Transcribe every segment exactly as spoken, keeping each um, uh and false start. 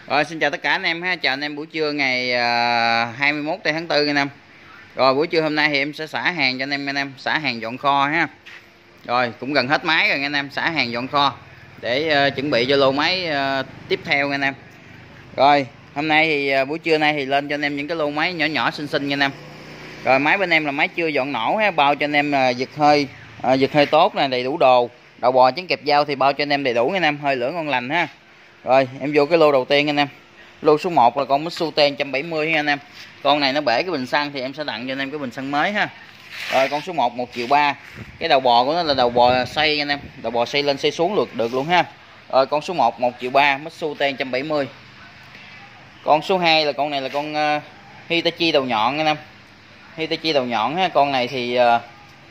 Rồi xin chào tất cả anh em ha, chào anh em buổi trưa ngày uh, hai mươi mốt tháng tư anh em. Rồi buổi trưa hôm nay thì em sẽ xả hàng cho anh em anh em, xả hàng dọn kho ha. Rồi cũng gần hết máy rồi anh em, xả hàng dọn kho để uh, chuẩn bị cho lô máy uh, tiếp theo anh em. Rồi hôm nay thì uh, buổi trưa nay thì lên cho anh em những cái lô máy nhỏ nhỏ xinh xinh nha anh em. Rồi máy bên em là máy chưa dọn nổ ha, bao cho anh em uh, giật hơi uh, giật hơi tốt nè, đầy đủ đồ, đầu bò trứng kẹp dao thì bao cho anh em đầy đủ nha anh em, hơi lửa ngon lành ha. Rồi em vô cái lô đầu tiên anh em. Lô số một là con Mitsubishi một trăm bảy mươi nha anh em. Con này nó bể cái bình xăng thì em sẽ tặng cho anh em cái bình xăng mới ha. Rồi con số một một triệu ba. Cái đầu bò của nó là đầu bò xoay anh em, đầu bò xoay lên xoay xuống được được luôn ha. Rồi con số một một triệu ba, Mitsubishi một trăm bảy mươi. Con số hai là con này là con uh, Hitachi đầu nhọn anh em. Hitachi đầu nhọn ha, con này thì uh,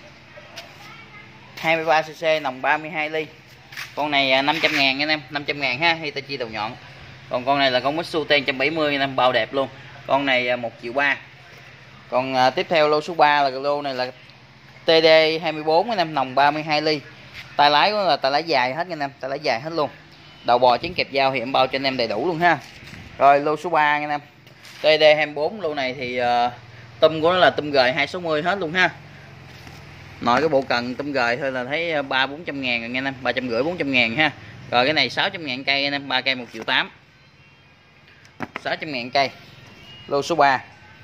hai mươi ba xê xê, nòng ba mươi hai ly. Con này năm trăm ngàn anh em, năm trăm ngàn ha, Hitachi đầu nhọn. Còn con này là con Mitsubishi một trăm bảy mươi anh em, bao đẹp luôn. Con này một triệu ba. Còn à, tiếp theo lô số ba là lô này là tê đê hai mươi bốn anh em, nòng ba mươi hai ly. Tay lái của nó là tay lái dài hết anh em, tay lái dài hết luôn. Đầu bò trứng kẹp dao thì em bao cho anh em đầy đủ luôn ha. Rồi lô số ba anh em, tê đê hai mươi bốn, lô này thì uh, tum của nó là tum G hai sáu mươi hết luôn ha. Nội cái bộ cần tum gời thôi là thấy ba bốn trăm ngàn rồi anh em, ba trăm rưỡi bốn trăm ngàn ha. Rồi cái này sáu trăm ngàn cây anh em, ba cây một triệu tám, sáu trăm ngàn cây. Lô số ba.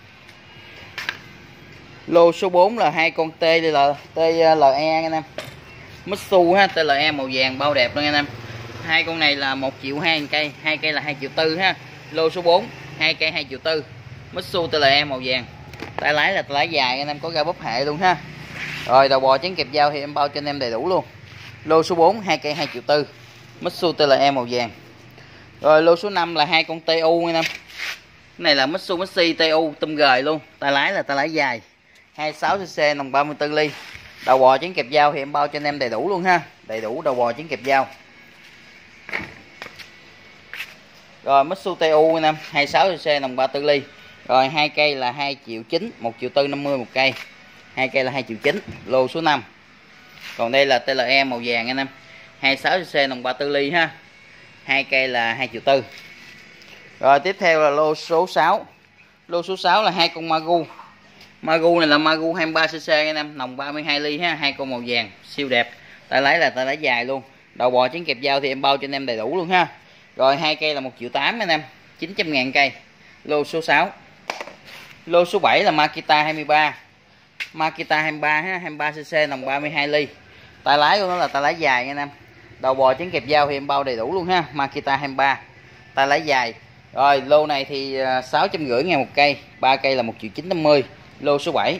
Lô số bốn là hai con tê lờ e anh em, Mitsu ha, tê lờ e màu vàng bao đẹp luôn anh em. Hai con này là một triệu hai cây, hai cây là hai triệu tư ha. Lô số bốn, hai cây hai triệu tư, Mitsu tê lờ e màu vàng. Tay lái là tay lái dài anh em, có ga bóp hệ luôn ha. Rồi đầu bò trứng kẹp dao thì em bao cho anh em đầy đủ luôn. Lô số bốn, hai cây hai triệu tư, Mitsubishi tê lờ e màu vàng. Rồi lô số năm là hai con tê u anh em. Cái này là Mitsubishi tê u tum gời luôn, tay lái là tay lái dài, hai mươi sáu xê xê, nòng ba mươi tư ly. Đầu bò trứng kẹp dao thì em bao cho anh em đầy đủ luôn ha, đầy đủ đầu bò trứng kẹp dao. Rồi Mitsubishi tê u anh em, hai mươi sáu xê xê, nòng ba mươi tư ly. Rồi hai cây là hai triệu chín, một triệu tư năm mươi một cây. Hai cây là hai triệu chín, lô số năm. Còn đây là tê lờ e màu vàng anh em, hai mươi sáu xê xê, nòng ba mươi tư ly ha. Hai cây là hai triệu tư. Rồi tiếp theo là lô số sáu. Lô số sáu là hai con Magu. Magu này là Magu hai mươi ba xê xê anh em, nòng ba mươi hai ly ha, hai con màu vàng siêu đẹp. Tay lái là tay lái dài luôn. Đầu bò trứng kẹp dao thì em bao cho anh em đầy đủ luôn ha. Rồi hai cây là một triệu tám anh em, chín trăm ngàn cây. Lô số sáu. Lô số bảy là Makita hai mươi ba. Makita hai mươi ba ha, hai mươi ba xê xê, nòng ba mươi hai ly. Tay lái của nó là tay lái dài anh em. Đầu bò trứng kẹp dao thì em bao đầy đủ luôn ha, Makita hai mươi ba, tay lái dài. Rồi lô này thì sáu trăm rưỡi ngàn một cây, ba cây là một triệu chín trăm năm mươi. Lô số bảy.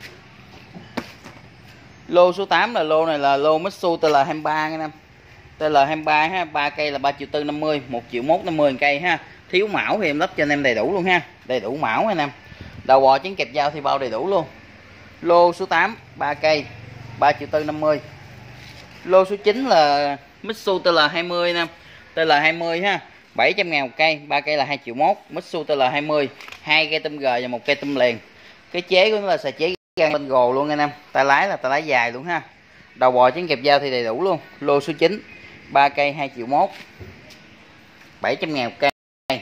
Lô số tám là lô này là lô Mitsubishi tê lờ hai mươi ba anh em. tê lờ hai mươi ba ha, ba cây là ba triệu tư năm mươi, một triệu một năm mươi cây ha. Thiếu mão thì em lắp cho anh em đầy đủ luôn ha, đầy đủ mão anh em. Đầu bò trứng kẹp dao thì bao đầy đủ luôn. Lô số tám, ba cây, ba triệu tư năm mươi. Lô số chín là Mitsubishi tê lờ hai mươi anh em. tê lờ hai mươi ha, bảy trăm ngàn một cây, ba cây là hai triệu một. Mitsubishi tê lờ hai mươi, hai cây tum gời và một cây tum liền. Cái chế của nó là xà chế gan bên gồ luôn anh em. Tay lái là tay lái dài luôn ha. Đầu bò trứng kẹp dao thì đầy đủ luôn. Lô số chín, ba cây hai triệu một, bảy trăm ngàn một cây.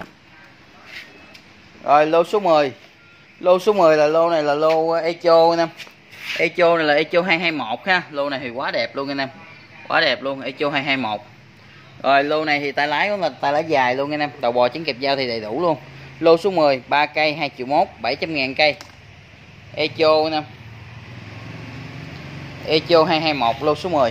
Rồi lô số mười. Lô số mười là lô này là lô Echo anh em. Echo này là Echo hai hai mốt ha. Lô này thì quá đẹp luôn anh em, quá đẹp luôn, Echo hai hai mốt. Rồi lô này thì tay lái cũng là tay lái dài luôn anh em. Đầu bò trứng kẹp dao thì đầy đủ luôn. Lô số mười, ba cây hai triệu một, bảy trăm ngàn cây. Echo anh em, Echo hai hai mốt, lô số mười.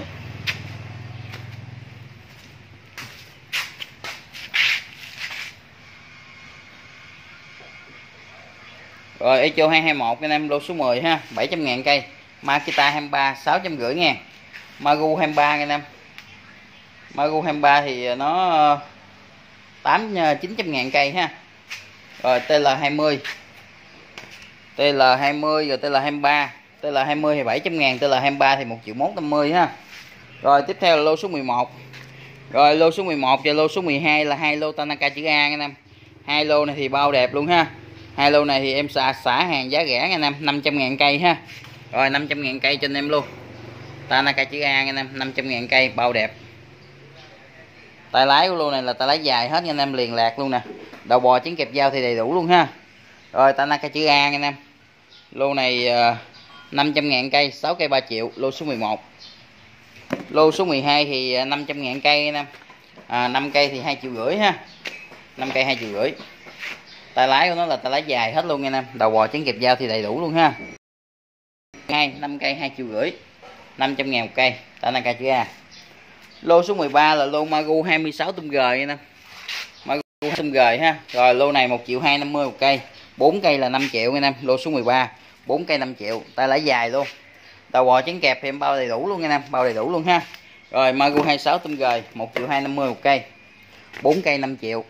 Rồi Echo hai hai mốt anh em, lô số mười ha, bảy trăm ngàn cây. Makita hai mươi ba, sáu trăm rưỡi ngàn. Magu hai mươi ba anh em. Magu hai mươi ba thì nó tám chín trăm ngàn cây ha. Rồi tê lờ hai mươi. tê lờ hai mươi rồi tê lờ hai mươi ba. tê lờ hai mươi thì bảy trăm ngàn, tê lờ hai mươi ba thì một triệu một trăm năm mươi ha. Rồi tiếp theo là lô số mười một. Rồi lô số mười một và lô số mười hai là hai lô Tanaka chữ A anh em. Hai lô này thì bao đẹp luôn ha. Hai lô này thì em xả, xả hàng giá rẻ anh em, năm trăm ngàn cây ha. Rồi năm trăm ngàn cây cho anh em luôn. Tanaka chữ A anh em, năm trăm ngàn cây bao đẹp. Tay lái của lô này là tay lái dài hết anh em, liền lạc luôn nè. đầu bò trứng kẹp dao thì đầy đủ luôn ha. Rồi Tanaka chữ A nha anh em. Lô này uh, năm trăm ngàn cây, sáu cây ba triệu, lô số mười một. Lô số mười hai thì năm trăm ngàn cây anh em. À, năm cây thì hai triệu rưỡi ha. năm cây hai triệu rưỡi. Tay lái của nó là tay lái dài hết luôn nha anh em. Đầu bò trứng kẹp dao thì đầy đủ luôn ha. Hai, năm cây hai triệu rưỡi. năm trăm ngàn một cây, Tanaka chữ A. Lô số mười ba là lô Magu hai mươi sáu tôm G nha anh em. Magu tôm G ha. Rồi lô này một triệu hai trăm năm mươi một cây. bốn cây là năm triệu nha anh em. Lô số mười ba, bốn cây năm triệu, tay lái dài luôn. Đầu bò trứng kẹp thì em bao đầy đủ luôn nha anh em, bao đầy đủ luôn ha. Rồi Magu hai mươi sáu tôm G, một triệu hai trăm năm mươi một cây. bốn cây năm triệu.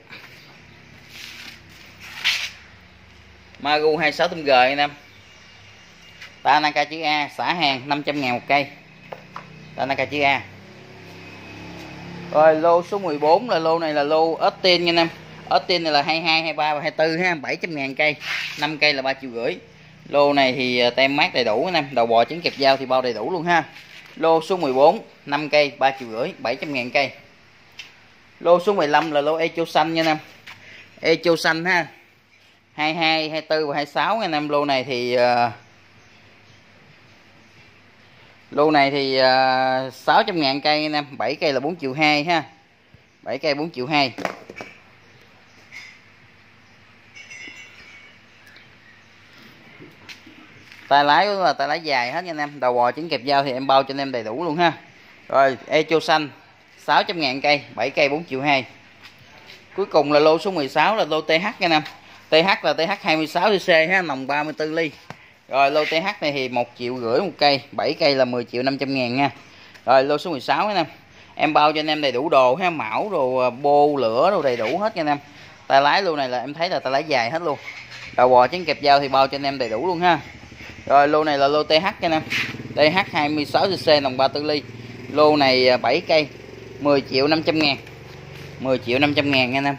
Magu hai mươi sáu tôm G anh em. Tanaka chữ A, xả hàng năm trăm ngàn một cây. Tanaka chữ A. Rồi lô số mười bốn là lô này là lô Austin nha anh em. Austin này là hai mươi hai, hai mươi ba và hai mươi tư ha, bảy trăm ngàn cây. năm cây là ba triệu rưỡi. Lô này thì tem mát đầy đủ anh em, đầu bò trứng kẹp dao thì bao đầy đủ luôn ha. Lô số mười bốn, năm cây, ba triệu rưỡi, bảy trăm ngàn cây. Lô số mười lăm là lô Echo xanh nha anh em. Echo xanh ha. hai mươi hai, hai mươi tư và hai mươi sáu nha anh em. Lô này thì uh, lô này thì uh, sáu trăm ngàn cây anh em, bảy cây là bốn triệu hai ha. bảy cây bốn triệu hai. Tay lái của nó là tay lái dài hết nha anh em. Đầu bò trứng kẹp dao thì em bao cho anh em đầy đủ luôn ha. Rồi Echo xanh sáu trăm ngàn cây, bảy cây bốn triệu hai. Cuối cùng là lô số mười sáu là lô tê hát nha anh em. tê hát là tê hát hai mươi sáu xê xê ha, nòng ba mươi tư ly. Rồi lô tê hát này thì một triệu rưỡi một cây, bảy cây là mười triệu năm trăm ngàn nha. Rồi lô số mười sáu nha anh em. Em bao cho anh em đầy đủ đồ ha, mão đồ, bô lửa đồ đầy đủ hết nha anh em. Tay lái lô này là em thấy là tay lái dài hết luôn. Đầu bò trứng kẹp dao thì bao cho anh em đầy đủ luôn ha. Rồi lô này là lô tê hát nha anh em. tê hát hai mươi sáu xê xê, nòng ba mươi tư ly. Lô này bảy cây, mười triệu năm trăm ngàn. mười triệu năm trăm ngàn nha anh em.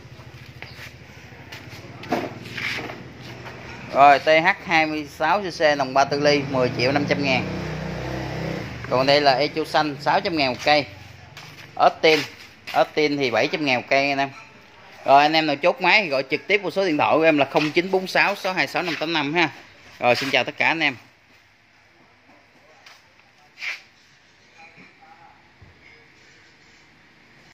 Rồi tê hát hai mươi sáu xê xê, nòng ba mươi tư ly, mười triệu năm trăm ngàn. Còn đây là Echo xanh sáu trăm ngàn một cây. Austin, Austin thì bảy trăm ngàn một cây anh em. Rồi anh em nào chốt máy thì gọi trực tiếp vào số điện thoại của em là không chín bốn sáu, sáu hai sáu năm tám năm ha. Rồi xin chào tất cả anh em.